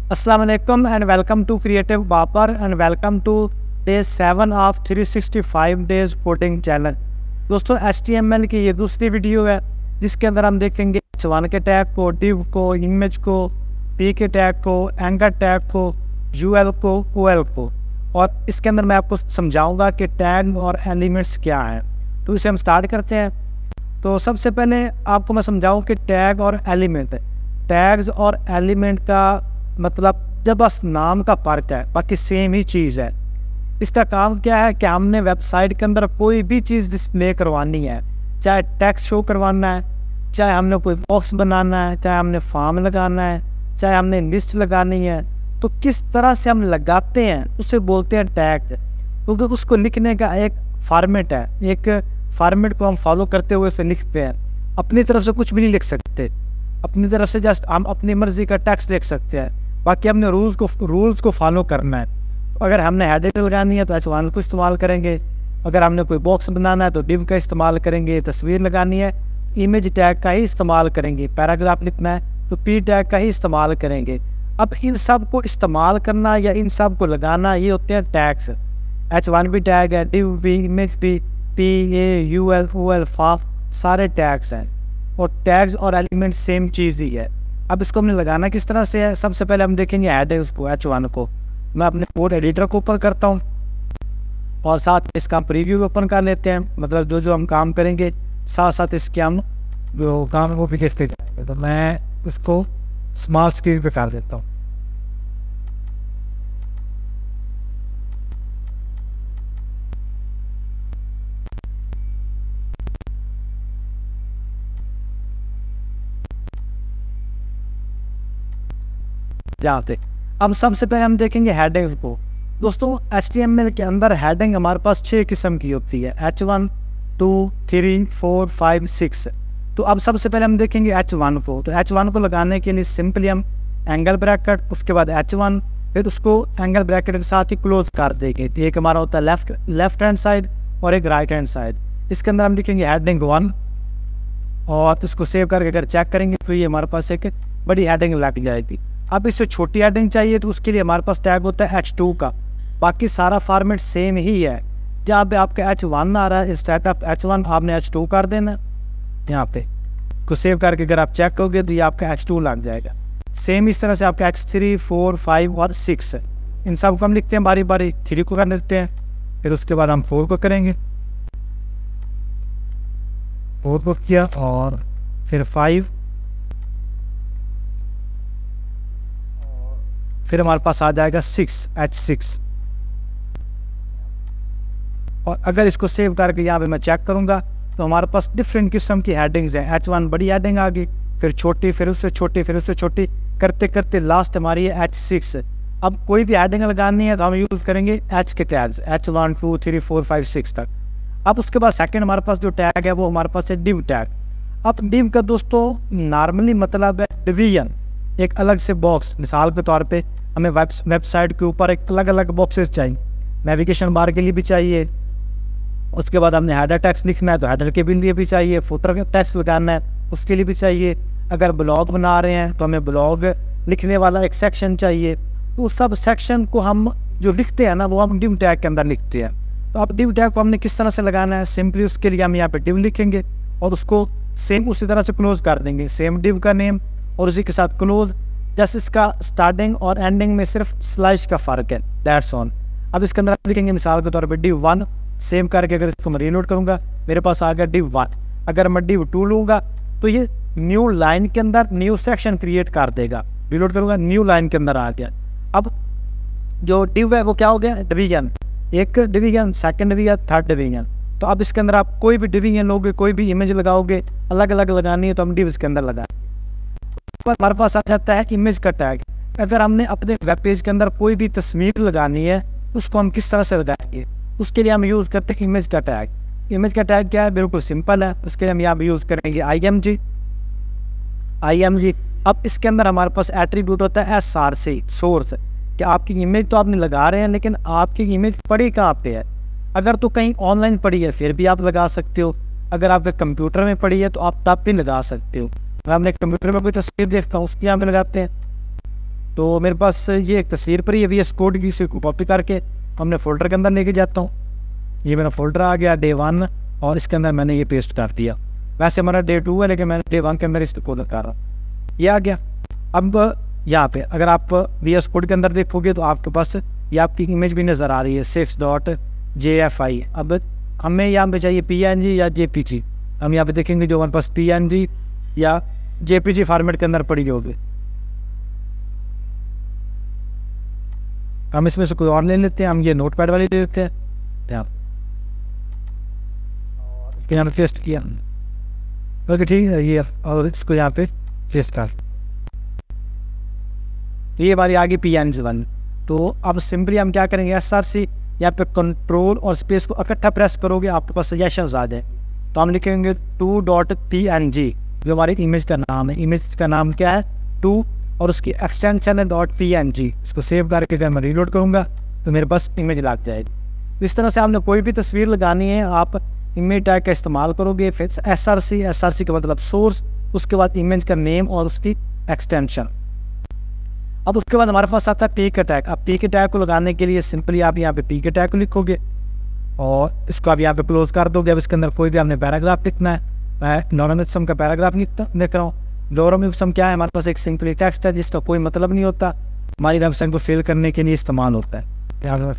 अस्सलाम वालेकुम and welcome to creative बापर and welcome to day 7 of 365 days coding challenge. दोस्तों HTML की ये दूसरी वीडियो है जिसके अंदर हम देखेंगे h1 के टैग को, div को, इमेज को, p के टैग को, एंकर टैग को, ul को, ol को, और इसके अंदर मैं आपको समझाऊंगा कि टैग और एलिमेंट्स क्या हैं। तो इसे हम स्टार्ट करते हैं। तो सबसे पहले आपको मैं समझाऊँ कि टैग और एलिमेंट, टैग्स और एलिमेंट का मतलब जब बस नाम का फ़र्क है, बाकी सेम ही चीज़ है। इसका काम क्या है कि हमने वेबसाइट के अंदर कोई भी चीज़ डिस्प्ले करवानी है, चाहे टेक्स्ट शो करवाना है, चाहे हमने कोई बॉक्स बनाना है, चाहे हमने फॉर्म लगाना है, चाहे हमने लिस्ट लगानी है, तो किस तरह से हम लगाते हैं उसे बोलते हैं टैग। क्योंकि उसको लिखने का एक फॉर्मेट है, एक फॉर्मेट को हम फॉलो करते हुए उसे लिखते हैं। अपनी तरफ से कुछ भी नहीं लिख सकते, अपनी तरफ से जस्ट हम अपनी मर्जी का टेक्स्ट लिख सकते हैं। बाकी हमने रूल्स को फॉलो करना है। अगर हमने हेडिंग लगानी है तो h1 को इस्तेमाल करेंगे, अगर हमने कोई बॉक्स बनाना है तो div का इस्तेमाल करेंगे, तस्वीर लगानी है इमेज टैग का ही इस्तेमाल करेंगे, पैराग्राफ लिखना है तो p टैग का ही इस्तेमाल करेंगे। अब इन सब को इस्तेमाल करना या इन सब को लगाना ये होते हैं टैग्स। h1 भी टैग है, div भी, इमेज भी, p, a, ul, ol, faf सारे टैग्स हैं, और टैग्स और एलिमेंट सेम चीज़ ही है। अब इसको हमने लगाना किस तरह से है, सबसे पहले हम देखेंगे हेडिंग्स को, h1 को। मैं अपने कोड एडिटर को ओपन करता हूँ और साथ इसका प्रीव्यू ओपन कर लेते हैं, मतलब जो हम काम करेंगे साथ साथ इसके हम जो काम वो भी देखते जाएंगे। तो मैं इसको स्मॉल स्क्रीन पे कर देता हूँ। यहाँ पे अब सबसे पहले हम देखेंगे हेडिंग्स को। दोस्तों HTML के अंदर हेडिंग हमारे पास 6 किस्म की होती है, h1, 2, 3, 4, 5, 6। तो अब सबसे पहले हम देखेंगे h1 को। तो h1 को लगाने के लिए सिंपली हम एंगल ब्रैकेट, उसके बाद h1, फिर उसको एंगल ब्रैकेट के साथ ही क्लोज कर देंगे। तो एक हमारा होता है लेफ्ट हैंड साइड और एक राइट हैंड साइड। इसके अंदर हम लिखेंगे हेडिंग 1 और इसको सेव करके अगर चेक करेंगे तो ये हमारे पास एक बड़ी हेडिंग लग जाएगी। अब इससे छोटी हेडिंग चाहिए तो उसके लिए हमारे पास टैग होता है h2 का। बाकी सारा फॉर्मेट सेम ही है। जहाँ पे आपका h1 आ रहा है, इंस्टेड ऑफ h1 आपने h2 कर देना। यहाँ पे को सेव करके अगर आप चेक करोगे तो ये आपका h2 लग जाएगा। सेम इस तरह से आपका h3, 4, 5 और 6 है। इन सब को हम लिखते हैं बारी बारी। 3 को कर देते हैं, फिर उसके बाद हम 4 को करेंगे, 4 को किया और फिर 5, फिर हमारे पास आ जाएगा 6, h6। और अगर इसको सेव करके यहाँ पे मैं चेक करूँगा तो हमारे पास डिफरेंट किस्म की हेडिंग्स हैं। h1 बड़ी हेडिंग आ गई, फिर छोटी, फिर उससे छोटी, फिर उससे छोटी, करते करते लास्ट हमारी है h6। अब कोई भी हेडिंग लगानी है तो हम यूज़ करेंगे h के टैग्स, h1, 2, 3, 4, 5, 6 तक। अब उसके बाद सेकेंड हमारे पास जो टैग है वो हमारे पास है div टैग। अब div का दोस्तों नॉर्मली मतलब है डिवीजन, एक अलग से बॉक्स। मिसाल के तौर पे हमें वेबसाइट के ऊपर एक अलग अलग बॉक्सेस चाहिए, नेविगेशन बार के लिए भी चाहिए, उसके बाद हमने हेडर टेक्स्ट लिखना है तो हेडर के लिए भी चाहिए, फुटर का टेक्स्ट लगाना है उसके लिए भी चाहिए, अगर ब्लॉग बना रहे हैं तो हमें ब्लॉग लिखने वाला एक सेक्शन चाहिए। तो उस सब सेक्शन को हम जो लिखते हैं ना वो हम div टैग के अंदर लिखते हैं। तो अब div टैग को हमने किस तरह से लगाना है, सिंपली उसके लिए हम यहाँ पे div लिखेंगे और उसको सेम उसी तरह से क्लोज कर देंगे, सेम div का नेम और उसी के साथ क्लोज। जैसे इसका स्टार्टिंग और एंडिंग में सिर्फ स्लैश का फ़र्क है, दैट्स ऑन। अब इसके अंदर लिखेंगे मिसाल के तौर पे div1, सेव करके अगर इसको मैं रीलोड करूँगा मेरे पास आ गया div1। अगर मैं div2 लूँगा तो ये न्यू लाइन के अंदर न्यू सेक्शन क्रिएट कर देगा। रीलोड करूँगा, न्यू लाइन के अंदर आ गया। अब जो div है वो क्या हो गया, डिवीजन, एक division, second division, third division. तो अब इसके अंदर आप कोई भी डिवीजन लोगे, कोई भी इमेज लगाओगे, अलग अलग लगानी है तो हम div इसके अंदर लगाएंगे। हमारे पास आ जाता है इमेज का टैग। अगर हमने अपने वेब पेज के अंदर कोई भी तस्वीर लगानी है उसको हम किस तरह से लगाएंगे, उसके लिए हम यूज़ करते हैं इमेज का टैग। इमेज का टैग क्या है, बिल्कुल सिंपल है। उसके लिए हम यहाँ पे यूज़ करेंगे img। अब इसके अंदर हमारे पास एट्रीब्यूट होता है src, सोर्स, कि आपकी इमेज तो आपने लगा रहे हैं लेकिन आपकी इमेज पड़ी कहाँ पे है। अगर तो कहीं ऑनलाइन पड़ी है फिर भी आप लगा सकते हो, अगर आपके कंप्यूटर में पड़ी है तो आप तब भी लगा सकते हो। मैं अपने कंप्यूटर में कोई तस्वीर देखता हूँ उसकी यहाँ पे लगाते हैं तो मेरे पास ये एक तस्वीर पर ही है VS कोड की, इसे कॉपी करके हमने फोल्डर के अंदर लेके जाता हूँ। ये मेरा फोल्डर आ गया डे 1 और इसके अंदर मैंने ये पेस्ट कर दिया। वैसे हमारा डे 2 है लेकिन मैंने डे 1 के अंदर इसको कोड कर रहा हूँ। ये आ गया। अब यहाँ पे अगर आप VS कोड के अंदर देखोगे तो आपके पास ये आपकी इमेज भी नज़र आ रही है 6.jfi। अब हमें यहाँ पे चाहिए PNG या JPG। हम यहाँ पे देखेंगे जो हमारे पास PNG या JPG फॉर्मेट के अंदर पड़ी होगी। हम इसमें से कोई और ले लेते हैं, हम ये नोटपैड वाली ले लेते हैं। इसके यहाँ पे पेस्ट किया, ओके ठीक है ये, और इसको यहाँ पे पेस्ट कर। ये हमारी आ गई PNG1। तो अब सिंपली हम क्या करेंगे, SRC यहाँ पे कंट्रोल और स्पेस को इकट्ठा प्रेस करोगे आपके पास सजेशंस आ जाए। तो हम लिखेंगे 2.png जो हमारी इमेज का नाम है। इमेज का नाम क्या है 2 और उसकी एक्सटेंशन है .png। इसको सेव करके अगर मैं रीलोड करूँगा तो मेरे पास इमेज लग जाएगी। इस तरह से आपने कोई भी तस्वीर लगानी है आप इमेज टैग का इस्तेमाल करोगे, फिर SRC का मतलब सोर्स, उसके बाद इमेज का नेम और उसकी एक्सटेंशन। अब उसके बाद हमारे पास आता है PK टैग। अब PK टैग को लगाने के लिए सिंपली आप यहाँ पे PK टैग को लिखोगे और इसको आप यहाँ पे क्लोज कर दोगे। अब इसके अंदर कोई भी आपने पैराग्राफ लिखना है, मैं लॉरम इप्सम का पैराग्राफ लिख रहा हूँ। लॉरम इप्सम क्या है, हमारे पास एक सिंपली टेक्स्ट है जिसका कोई मतलब नहीं होता, हमारी वेबसाइट को सेल करने के लिए इस्तेमाल होता है।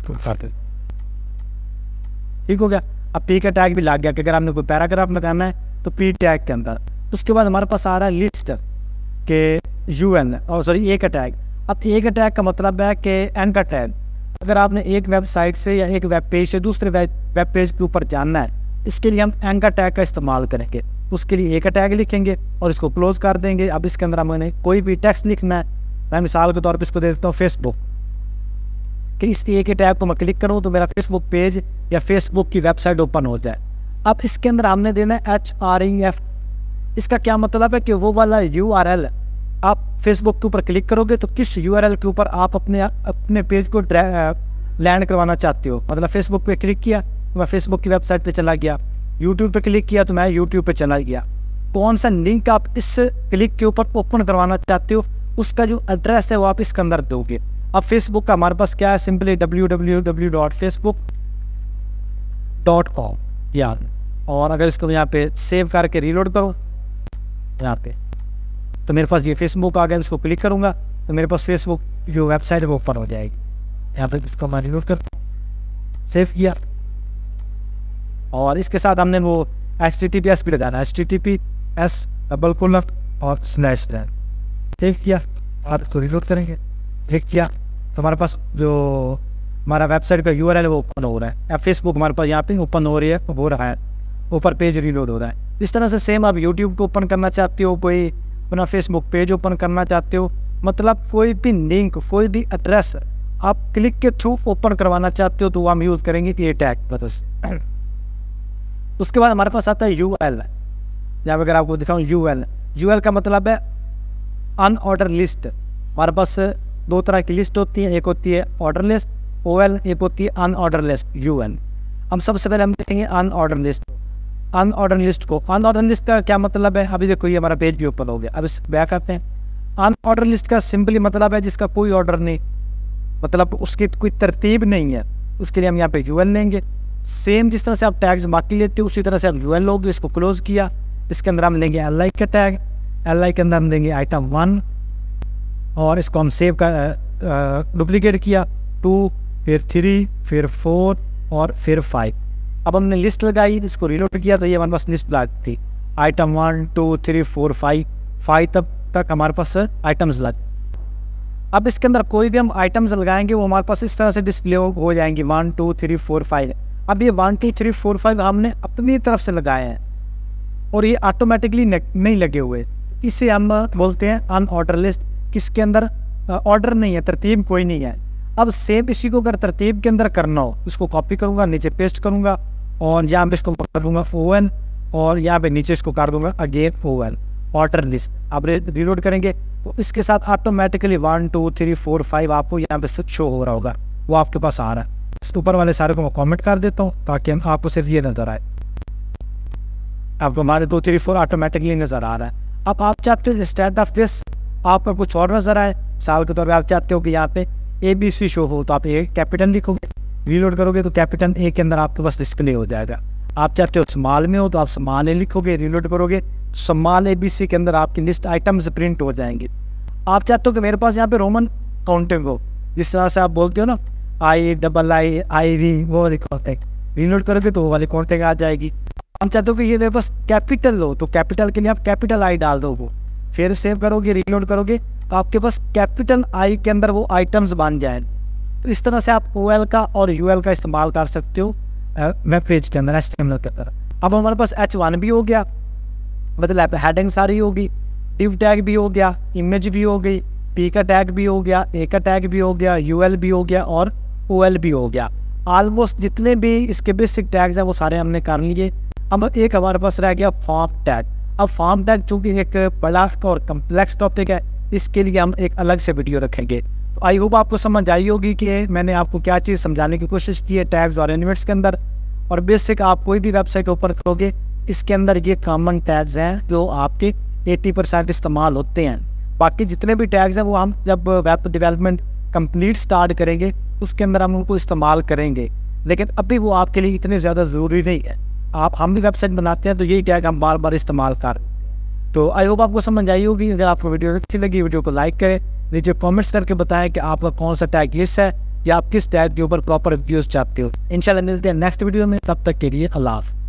ठीक हो गया। अब PK टैग भी लग गया कि अगर आपने कोई पैराग्राफ लगाना है तो P टैग के अंदर। उसके बाद हमारे पास आ रहा है लिस्ट के UN और सॉरी A का टैग। अब A का टैग का मतलब है कि N का टैग। अगर आपने एक वेबसाइट से या एक वेब पेज से दूसरे वेब पेज के ऊपर जानना है, इसके लिए हम N का टैग का इस्तेमाल करेंगे। उसके लिए A का टैग लिखेंगे और इसको क्लोज कर देंगे। अब इसके अंदर हमें कोई भी टेक्स्ट लिखना है, मैं मिसाल के तौर पर इसको दे देता हूँ फेसबुक, कि इस A के टैग को मैं क्लिक करूँ तो मेरा फेसबुक पेज या फेसबुक की वेबसाइट ओपन हो जाए। अब इसके अंदर हमने देना है href। इसका क्या मतलब है कि वो वाला URL आप फेसबुक के ऊपर क्लिक करोगे तो किस URL के ऊपर आप अपने पेज को लैंड करवाना चाहते हो। मतलब फेसबुक पे क्लिक किया तो मैं फेसबुक की वेबसाइट पे चला गया, यूट्यूब पे क्लिक किया तो मैं यूट्यूब पे चला गया। कौन सा लिंक आप इस क्लिक के ऊपर ओपन करवाना चाहते हो उसका जो एड्रेस है वो आप इसके अंदर दोगे। अब फेसबुक का हमारे पास क्या है, सिंपली www.facebook.com यार। और अगर इसको यहाँ पे सेव करके रीलोड करो यहाँ पे तो मेरे पास ये फेसबुक आ गया। इसको क्लिक करूँगा तो मेरे पास फेसबुक जो वेबसाइट है वो ओपन हो जाएगी। यहाँ पे इसको मैं रीलोड कर सेव किया और इसके साथ हमने वो HTTPS भी लगाना, HTTPS:// सेव किया और इसको रीलोड करेंगे। क्लिक किया तो हमारे पास जो हमारा वेबसाइट का URL है वो ओपन हो रहा है। या फेसबुक हमारे पास यहाँ पे ओपन हो रहा है, ऊपर पेज रीलोड हो रहा है। इस तरह से सेम आप यूट्यूब को ओपन करना चाहते हो, कोई अपना फेसबुक पेज ओपन करना चाहते हो, मतलब कोई भी लिंक कोई भी एड्रेस आप क्लिक के थ्रू ओपन करवाना चाहते हो तो हम यूज़ करेंगे ये टैग मदद से। उसके बाद हमारे पास आता है UL। जहाँ अगर आपको दिखाऊँ UL का मतलब है अनऑर्डर लिस्ट। हमारे पास दो तरह की लिस्ट होती है, एक होती है ऑर्डर लिस्ट OL, एक होती है अनऑर्डर लिस्ट UL। हम सबसे पहले हम देखेंगे अनऑर्डर लिस्ट को। अनऑर्डर लिस्ट का क्या मतलब है, अभी देखो ये हमारा पेज भी ओपन हो गया। अब इस बैक आते हैं। अनऑर्डर लिस्ट का सिंपली मतलब है जिसका कोई ऑर्डर नहीं, मतलब उसकी कोई तरतीब नहीं है, उसके लिए हम यहाँ पे UL लेंगे। सेम जिस तरह से आप टैग्स बाकी लेते हो उसी तरह से आप UL लोगे। इसको क्लोज किया, इसके अंदर हम लेंगे LI का टैग, LI के अंदर हम लेंगे item 1 और इसको हम सेव का डुप्लीकेट किया 2 फिर 3 फिर 4 और फिर 5। अब हमने लिस्ट लगाई, इसको रीलोड किया तो ये हमारे पास लिस्ट लग थी item 1 2 3 4 5 तक हमारे पास आइटम्स लग। अब इसके अंदर कोई भी हम आइटम्स लगाएंगे वो हमारे पास इस तरह से डिस्प्ले हो जाएंगे 1 2 3 4 5। अब ये 1 2 3 4 5 हमने अपनी तरफ से लगाए हैं और ये ऑटोमेटिकली नहीं लगे हुए, इसे हम बोलते हैं अनऑर्डर लिस्ट। किसके अंदर ऑर्डर नहीं है, तरतीब कोई नहीं है। अब सेम इसी को अगर तरतीब के अंदर करना हो इसको कॉपी करूँगा, नीचे पेस्ट करूँगा और यहाँ पे इसको कर दूँगा ON और यहाँ पे नीचे इसको कर दूँगा अगेन ON ऑर्डर लिस्ट। अब रीलोड करेंगे तो इसके साथ ऑटोमेटिकली 1 2 3 4 5 आपको यहाँ पे शो हो रहा होगा, वो आपके पास आ रहा है। इस ऊपर वाले सारे को मैं कमेंट कर देता हूँ ताकि आपको सिर्फ ये नज़र आए। आपको हमारे 2 3 4 ऑटोमेटिकली नज़र आ रहा है। अब आप चाहते हैं इंस्टेड ऑफ दिस आपको कुछ और नज़र आए, मिसाल के तौर पर आप चाहते हो कि यहाँ पे ABC शो हो, तो आप ए कैपिटल लिखोगे, रीलोड करोगे तो कैपिटल ए के अंदर आपके पास डिस्प्ले हो जाएगा। आप चाहते हो स्मॉल में हो तो आप स्मॉल ए लिखोगे, रीलोड करोगे, स्मॉल ABC के अंदर आपकी लिस्ट आइटम्स प्रिंट हो जाएंगे। आप चाहते हो कि मेरे पास यहाँ पे रोमन काउंटिंग हो, जिस तरह से आप बोलते हो ना IIIV वो लिखोते हैं, रीलोड करोगे तो वो वाली काउंटिंग आ जाएगी। हम चाहते हो कि ये मेरे पास कैपिटल हो, तो कैपिटल के लिए आप कैपिटल I डाल दोगे, फिर सेव करोगे, रीलोड करोगे तो आपके पास कैपिटल I के अंदर वो आइटम्स बन जाए। तो इस तरह से आप OL का और UL का इस्तेमाल कर सकते हो वेब पेज के अंदर HTML के तरह। अब हमारे पास H1 भी हो गया, मतलब हेडिंग सारी होगी, डिव टैग भी हो गया, इमेज भी हो गई, P का टैग भी हो गया, A का टैग भी हो गया, UL भी हो गया और OL भी हो गया। ऑलमोस्ट जितने भी इसके बेसिक टैग्स हैं वो सारे हमने कर लिए। अब एक हमारे पास रह गया फॉर्म टैग। अब फॉर्म टैग चूँकि एक बड़ा और कम्प्लेक्स टॉपिक है, इसके लिए हम एक अलग से वीडियो रखेंगे। तो आई होप आपको समझ आई होगी कि मैंने आपको क्या चीज़ समझाने की कोशिश की है टैग्स और एलिमेंट्स के अंदर। और बेसिक आप कोई भी वेबसाइट ओपन करोगे, इसके अंदर ये कॉमन टैग्स हैं जो आपके 80% इस्तेमाल होते हैं। बाकी जितने भी टैग्स हैं वो हम जब वेब डेवलपमेंट कंप्लीट स्टार्ट करेंगे उसके अंदर हम उनको इस्तेमाल करेंगे, लेकिन अभी वो आपके लिए इतने ज़्यादा ज़रूरी नहीं है। हम भी वेबसाइट बनाते हैं तो यही टैग हम बार बार इस्तेमाल कर। तो आई होप आपको समझ आई होगी। अगर आपको वीडियो अच्छी लगी, वीडियो को लाइक करें, नीचे कमेंट्स करके बताएं कि आपका कौन सा टैग यूज़ है या आप किस टैग के ऊपर प्रॉपर व्यूज़ चाहते हो। इंशाल्लाह मिलते हैं नेक्स्ट वीडियो में, तब तक के लिए अल्लाह हाफ़िज़।